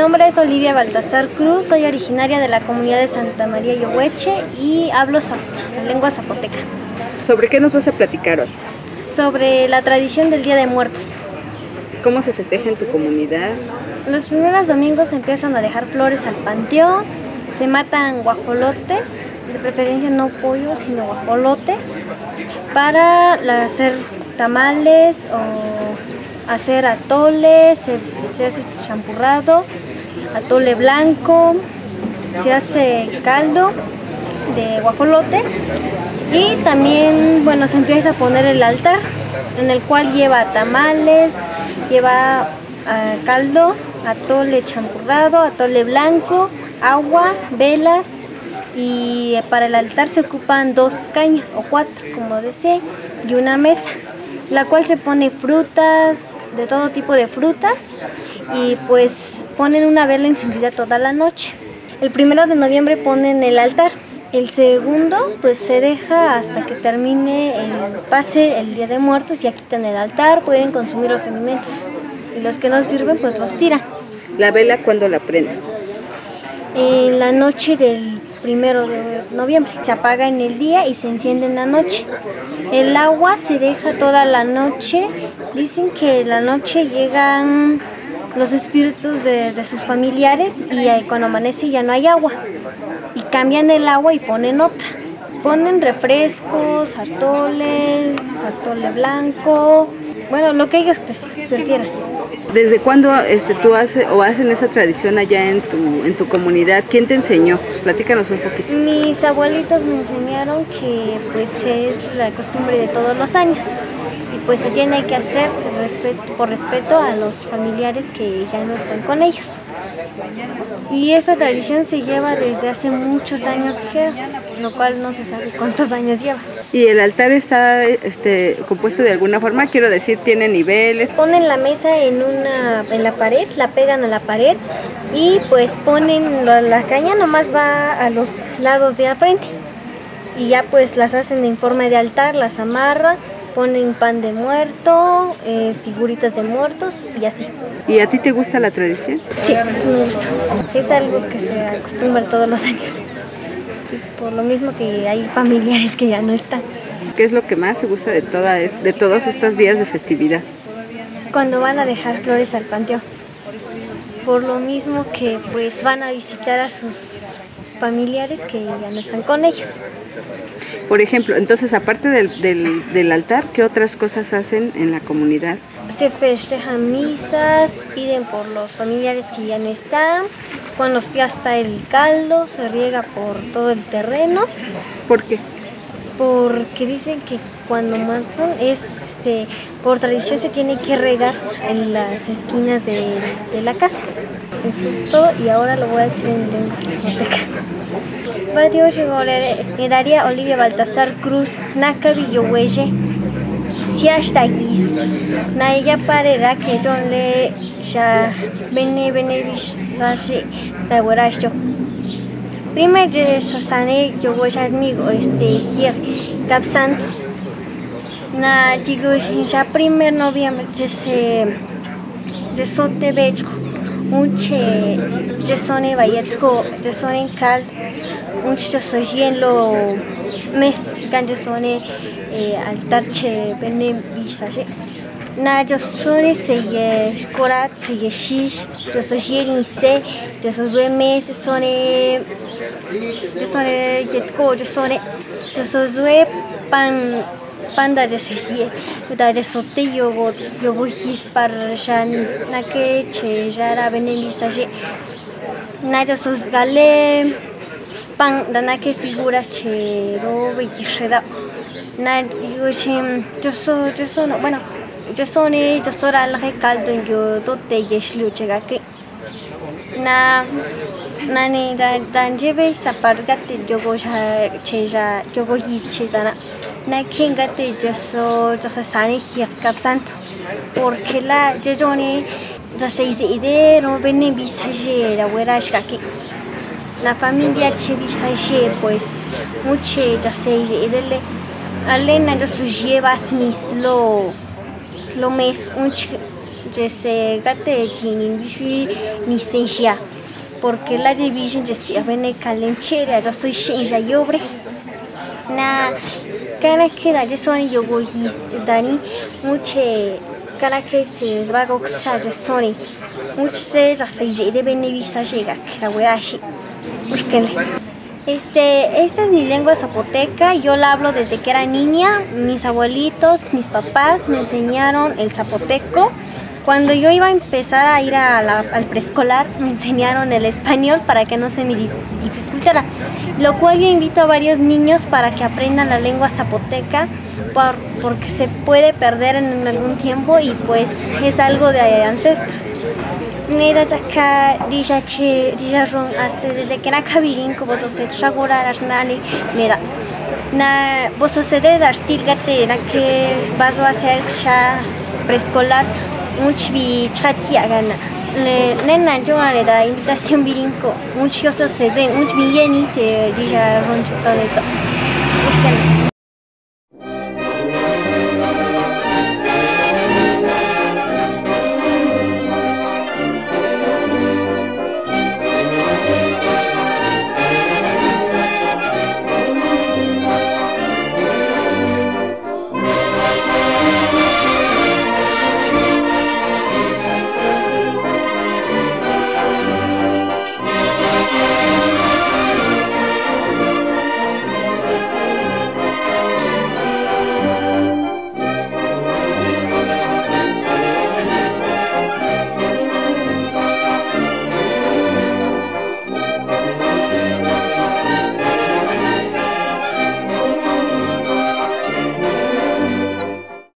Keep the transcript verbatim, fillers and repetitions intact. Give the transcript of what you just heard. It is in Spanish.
nombre es Olivia Baltasar Cruz, soy originaria de la comunidad de Santa María Yohueche y hablo zap la lengua zapoteca. ¿Sobre qué nos vas a platicar hoy? Sobre la tradición del Día de Muertos. ¿Cómo se festeja en tu comunidad? Los primeros domingos empiezan a dejar flores al panteón, se matan guajolotes, de preferencia no pollos, sino guajolotes, para hacer tamales o hacer atoles, se, se hace champurrado, atole blanco, se hace caldo de guajolote y también, bueno, se empieza a poner el altar, en el cual lleva tamales, lleva uh, caldo, atole champurrado, atole blanco, agua, velas, y para el altar se ocupan dos cañas o cuatro, como desee, y una mesa, la cual se pone frutas, de todo tipo de frutas, y pues ponen una vela encendida toda la noche. El primero de noviembre ponen el altar. El segundo pues se deja hasta que termine el pase el Día de Muertos, ya quitan el altar, pueden consumir los alimentos y los que no sirven pues los tiran. ¿La vela cuándo la prenden? En la noche del primero de noviembre, se apaga en el día y se enciende en la noche. El agua se deja toda la noche, dicen que en la noche llegan los espíritus de, de sus familiares y cuando amanece ya no hay agua y cambian el agua y ponen otra, ponen refrescos, atoles, atole blanco, bueno, lo que ellos prefieran. ¿Desde cuándo este, tú haces o hacen esa tradición allá en tu, en tu comunidad? ¿Quién te enseñó? Platícanos un poquito. Mis abuelitos me enseñaron que pues es la costumbre de todos los años y pues se tiene que hacer por respeto, por respeto a los familiares que ya no están con ellos. Y esa tradición se lleva desde hace muchos años, dijeron, lo cual no se sabe cuántos años lleva. ¿Y el altar está este, compuesto de alguna forma? Quiero decir, ¿tiene niveles? Ponen la mesa en, una, en la pared, la pegan a la pared y pues ponen la, la caña, nomás va a los lados de la frente. Y ya pues las hacen en forma de altar, las amarran, ponen pan de muerto, eh, figuritas de muertos y así. ¿Y a ti te gusta la tradición? Sí, me gusta. Es algo que se acostumbra todos los años. Y por lo mismo que hay familiares que ya no están. ¿Qué es lo que más te gusta de, toda, de todos estos días de festividad? Cuando van a dejar flores al panteón. Por lo mismo que pues van a visitar a sus familiares que ya no están con ellos. Por ejemplo, entonces aparte del, del, del altar, ¿qué otras cosas hacen en la comunidad? Se festejan misas, piden por los familiares que ya no están, cuando ya está el caldo, se riega por todo el terreno. ¿Por qué? Porque dicen que cuando matan es, este, por tradición se tiene que regar en las esquinas de, de la casa. Eso es todo y ahora lo voy a decir en lengua zapoteca. Patio Chigolere, Edaria Olivia Baltasar Cruz, Nakabi Yohueche, Siashtagis, Naya Parera, que John Le Sha Bene Benevish Sashi Taguaracho. Primer de Sosane Yohueche amigo este Gir Capsant. Na digo ya primer noviembre de se de sote bechko. Unche de sone bayetko de sone cal unche sojien lo mes ganje sone altarche bene bisaje na yo sone se ye skorat se ye shish yo sojien se yo sojue mes sone yo sone yetko yo sone yo sojue pan panda de sesie da de sote yogo yogo his parashan na que che jara benemisa je na yo sus gale pan da na que figura che ro bikisheda na digo chim yo so yo so bueno yo sone yo sora la que caldo yo tote yeshlu chega que na nani da danjebe sta pargate yogo che ja yogo his che dana na kingate yo yo sane hir kapsanto porque la jejoni da seis ide no bene bisaje la werash kaki la familia che bisaje pues muche ya seis idele alena yo sujeva smis lo lo mes un se gate jinin bishi ni sensia porque la division je se vene calenchera yo soy shenja yobre na kana que da je soni yogo his dani muche kana que se va go ksha je soni muche se ya se de bene vista llega que la weashi porque Este, esta es mi lengua zapoteca, yo la hablo desde que era niña, mis abuelitos, mis papás me enseñaron el zapoteco. Cuando yo iba a empezar a ir a la, al preescolar me enseñaron el español para que no se me dificultara, lo cual yo invito a varios niños para que aprendan la lengua zapoteca por, porque se puede perder en algún tiempo y pues es algo de ancestros. Neda acá dija che dija ron hasta desde que na kabirin ko vos se tragora rasnani neda na vos se de dar tilgate na que vas a hacer ya preescolar much bi chatia gana le nena yo le da invitación birinco muchos se ven much bien y te dija ron todo esto.